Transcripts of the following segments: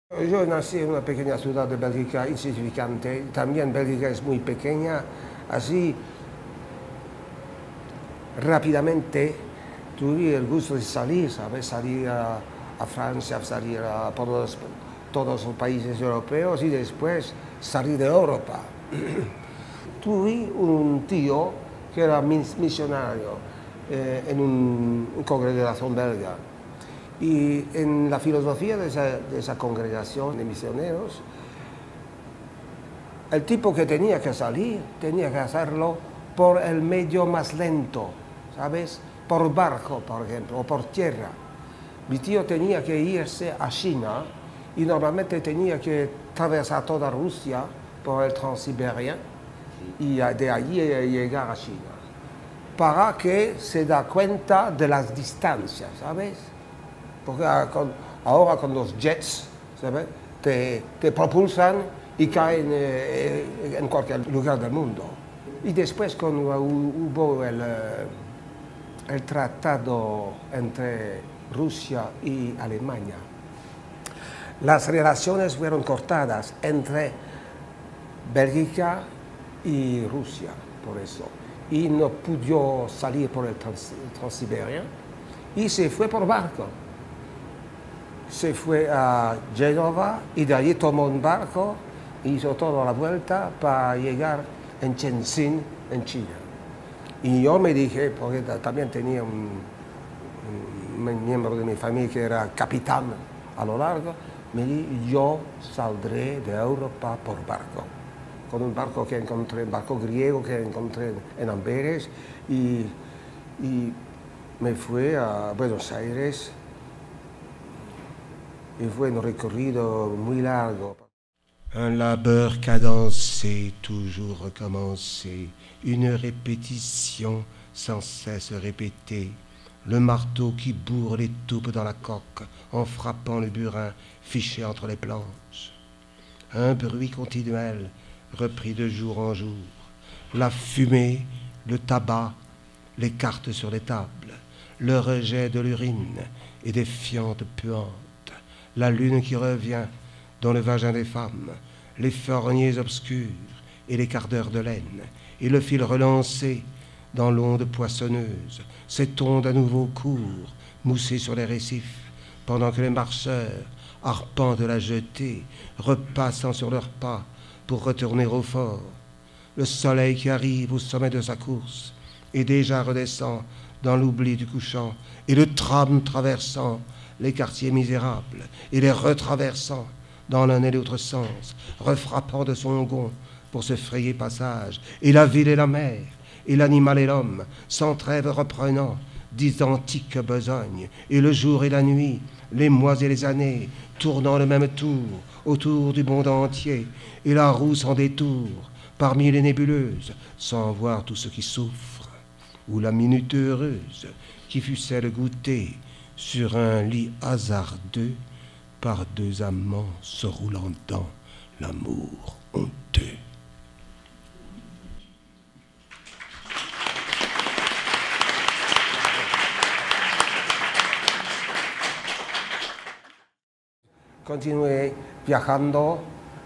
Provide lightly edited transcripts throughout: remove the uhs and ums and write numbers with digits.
Yo nací en una pequeña ciudad de Bélgica insignificante, también Bélgica es muy pequeña, así rápidamente tuve el gusto de salir, ¿sabes? Salir a Francia, salir a todos los países europeos y después salir de Europa. Tuve un tío que era misionario en una congregación belga. Y en la filosofía de esa congregación de misioneros, el tipo que tenía que salir tenía que hacerlo por el medio más lento, ¿sabes? Por barco, por ejemplo, o por tierra. Mi tío tenía que irse a China y normalmente tenía que atravesar toda Rusia por el Transsibérien y de allí llegar a China, para que se da cuenta de las distancias, ¿sabes? Porque ahora con los jets, ¿sabes? Te propulsan y caen en cualquier lugar del mundo. Y después cuando hubo el tratado entre Rusia y Alemania, las relaciones fueron cortadas entre Bélgica y Rusia, por eso. Y no pudo salir por el Transsibérien y se fue por barco. Se fue a Génova y de allí tomó un barco, hizo toda la vuelta para llegar en Shenzhen, en China. Y yo me dije, porque también tenía un miembro de mi familia que era capitán a lo largo, me dije, yo saldré de Europa por barco. Con un barco que encontré, un barco griego que encontré en Amberes, y me fui a Buenos Aires. Y fue un recorrido muy largo. Un labeur cadencé, toujours recommencé, une répétition sans cesse répétée, le marteau qui bourre les taupes dans la coque en frappant le burin fiché entre les planches. Un bruit continuel, repris de jour en jour, la fumée, le tabac, les cartes sur les tables, le rejet de l'urine et des fientes puantes, la lune qui revient dans le vagin des femmes, les forniers obscurs et les quarts d'heure de laine, et le fil relancé dans l'onde poissonneuse, cette onde à nouveau court, moussée sur les récifs, pendant que les marcheurs arpentent la jetée, repassant sur leurs pas pour retourner au fort. Le soleil qui arrive au sommet de sa course et déjà redescend dans l'oubli du couchant, et le tram traversant les quartiers misérables et les retraversant dans l'un et l'autre sens, refrappant de son gond pour se frayer passage, et la ville et la mer, et l'animal et l'homme, sans trêve reprenant d'identiques besognes, et le jour et la nuit, les mois et les années, tournant le même tour autour du monde entier, et la roue sans détour, parmi les nébuleuses, sans voir tout ce qui souffre, ou la minute heureuse qui fut celle goûtée sur un lit hasardeux par deux amants se roulant dans l'amour honteux. Continué viajando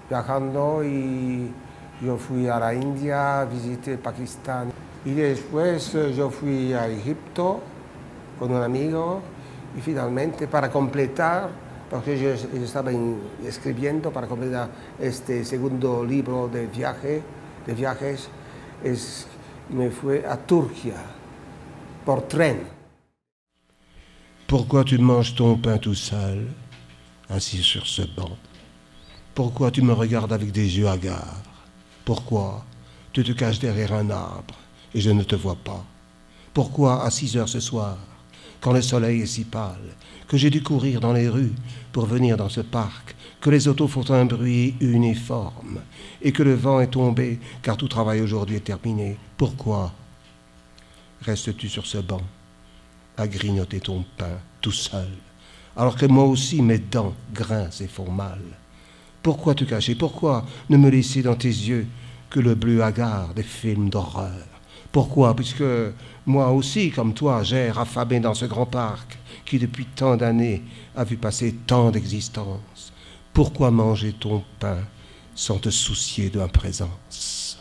y yo fui a la India, visité Pakistán y después yo fui a Egipto con un amigo y finalmente para completar, porque yo estaba escribiendo para completar este segundo libro de viajes, me fui a Turquía por tren. Pourquoi tu manges ton pain tout seul, assis sur ce banc? Pourquoi tu me regardes avec des yeux hagards? Pourquoi tu te caches derrière un arbre et je ne te vois pas? Pourquoi à 6 heures ce soir, quand le soleil est si pâle, que j'ai dû courir dans les rues pour venir dans ce parc, que les autos font un bruit uniforme et que le vent est tombé car tout travail aujourd'hui est terminé? Pourquoi restes-tu sur ce banc à grignoter ton pain tout seul, alors que moi aussi mes dents grincent et font mal? Pourquoi te cacher? Pourquoi ne me laisser dans tes yeux que le bleu hagard des films d'horreur? Pourquoi? Puisque moi aussi, comme toi, j'ai affamé dans ce grand parc qui depuis tant d'années a vu passer tant d'existences. Pourquoi manger ton pain sans te soucier de ma présence?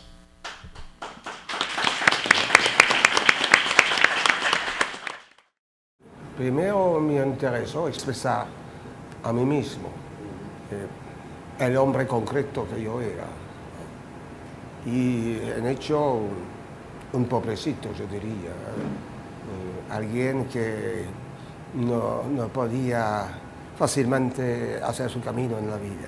Primero me interesó expresar a mí mismo el hombre concreto que yo era. Y en hecho un pobrecito, yo diría. Alguien que no podía fácilmente hacer su camino en la vida.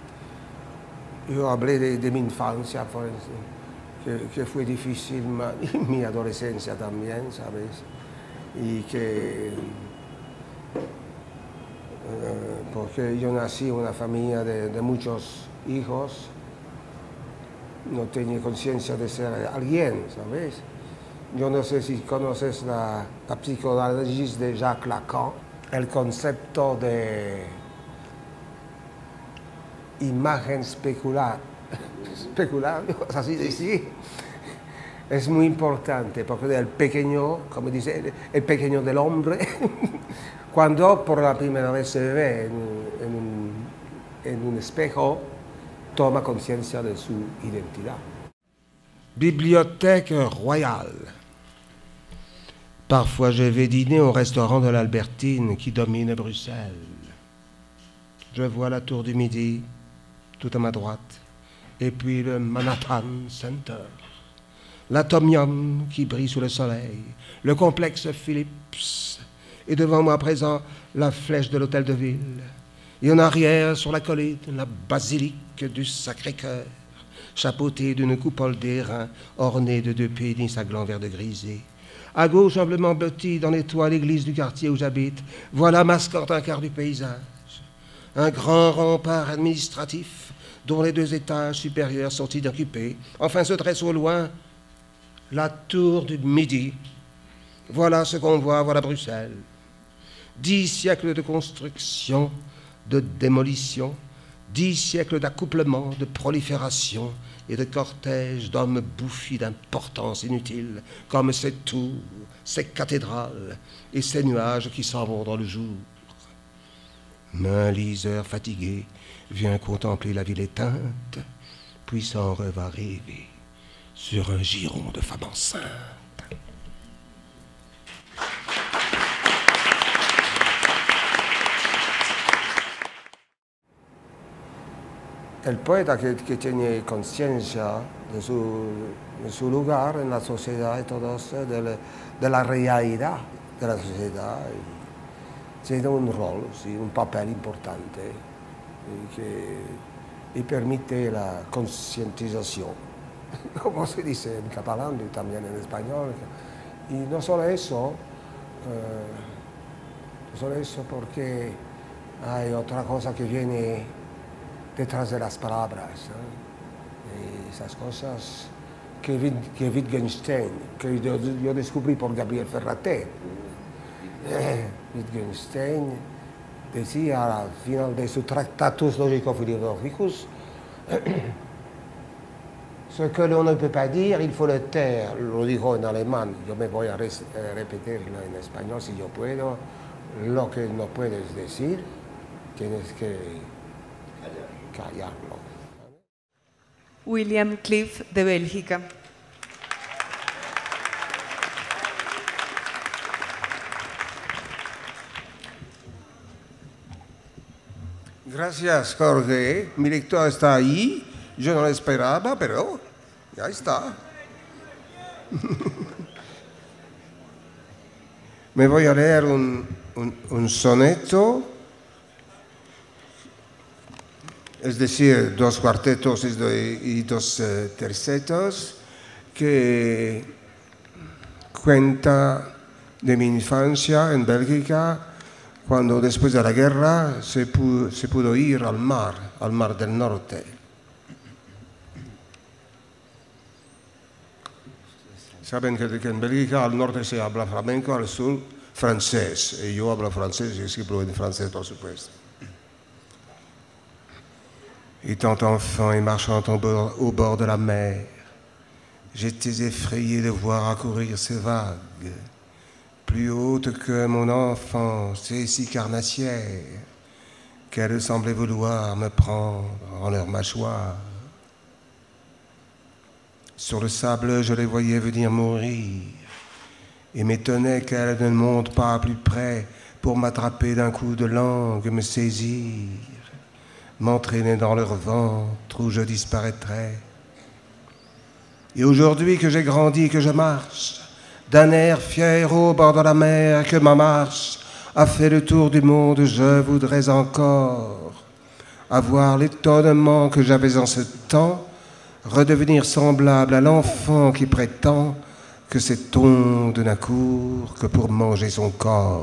Yo hablé de mi infancia, que fue difícil, y mi adolescencia también, ¿sabes? Y que porque yo nací en una familia de muchos hijos, no tenía conciencia de ser alguien, ¿sabes? Yo no sé si conoces la psicoanálisis de Jacques Lacan, el concepto de imagen especular, así decir. Es muy importante porque el pequeño, como dice, el pequeño del hombre, cuando por la primera vez se ve en un espejo, toma conciencia de su identidad. Bibliothèque royale. Parfois je vais dîner au restaurant de l'Albertine qui domine Bruxelles. Je vois la tour du Midi tout à ma droite, et puis le Manhattan Center. L'Atomium qui brille sous le soleil, le complexe Phillips, et devant moi à présent la flèche de l'hôtel de ville. Et en arrière, sur la colline, la basilique du Sacré-Cœur, chapeautée d'une coupole d'airain ornée de 2 pénis à glands verts de grisé. À gauche, humblement blottie dans les toits, l'église du quartier où j'habite. Voilà mascotte un quart du paysage. Un grand rempart administratif dont les 2 étages supérieurs sont inoccupés. Enfin se dresse au loin la tour du Midi. Voilà ce qu'on voit, voilà Bruxelles. 10 siècles de construction, de démolition, 10 siècles d'accouplement, de prolifération et de cortège d'hommes bouffis d'importance inutile, comme ces tours, ces cathédrales et ces nuages qui s'en vont dans le jour. Mais un liseur fatigué vient contempler la ville éteinte, puis s'en va rêver sur un giron de femme enceinte. El poeta que tiene conciencia de su lugar en la sociedad y todo eso, de la realidad de la sociedad, tiene un rol, sí, un papel importante y permite la concientización, como se dice en catalán y también en español. Y no solo eso porque hay otra cosa que viene detrás de las palabras, ¿no? Y esas cosas que Wittgenstein, que yo descubrí por Gabriel Ferraté. Wittgenstein decía al final de su Tractatus Logico-Philosophicus, ce que l'on ne peut pas dire, il faut le taire. Lo dijo en alemán, yo me voy a repetirlo en español si yo puedo. Lo que no puedes decir, tienes que callarlo. William Cliff, de Bélgica. Gracias, Jorge. Mi lector está ahí. Yo no lo esperaba, pero ya está. Me voy a leer un soneto, es decir, 2 cuartetos y 2 tercetos, que cuenta de mi infancia en Bélgica, cuando después de la guerra se pudo ir al mar del norte. Saben que en Bélgica al norte se habla flamenco, al sur francés. Y yo hablo francés y escribo en francés, por supuesto. Étant enfant et marchant au bord de la mer, j'étais effrayé de voir accourir ces vagues, plus hautes que mon enfance et si carnassières, qu'elles semblaient vouloir me prendre en leur mâchoire. Sur le sable, je les voyais venir mourir et m'étonnais qu'elles ne montent pas plus près pour m'attraper d'un coup de langue, me saisir, m'entraîner dans leur ventre où je disparaîtrais. Et aujourd'hui que j'ai grandi, que je marche, d'un air fier au bord de la mer, que ma marche a fait le tour du monde, je voudrais encore avoir l'étonnement que j'avais en ce temps, redevenir semblable à l'enfant qui prétend que c'est on de n'accourt que pour manger son corps.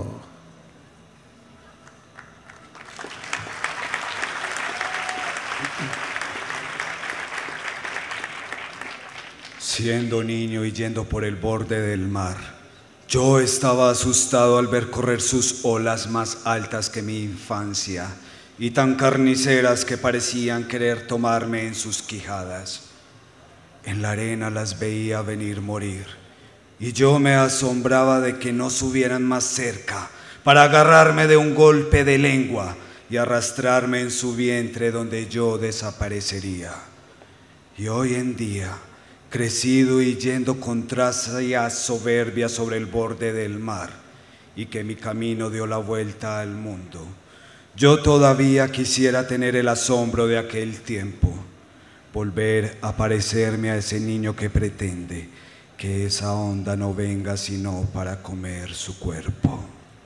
Siendo niño y yendo por el borde del mar, yo estaba asustado al ver correr sus olas más altas que mi infancia y tan carniceras que parecían querer tomarme en sus quijadas. En la arena las veía venir morir y yo me asombraba de que no subieran más cerca para agarrarme de un golpe de lengua y arrastrarme en su vientre donde yo desaparecería. Y hoy en día, crecido y yendo con traza soberbia sobre el borde del mar, y que mi camino dio la vuelta al mundo, yo todavía quisiera tener el asombro de aquel tiempo, volver a parecerme a ese niño que pretende que esa onda no venga sino para comer su cuerpo.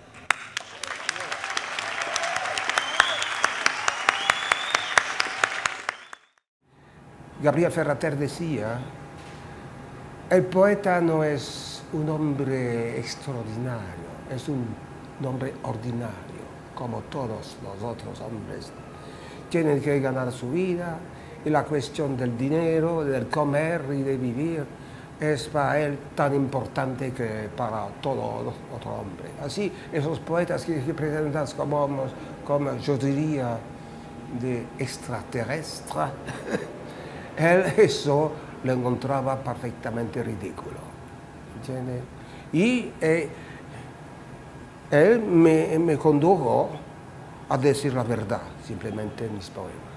Gabriel Ferrater decía: el poeta no es un hombre extraordinario, es un hombre ordinario, como todos los otros hombres. Tienen que ganar su vida y la cuestión del dinero, del comer y de vivir es para él tan importante que para todo otro hombre. Así, esos poetas que presentan como yo diría, de extraterrestre, él eso lo encontraba perfectamente ridículo, ¿entiendes? Y él me condujo a decir la verdad, simplemente en mis poemas.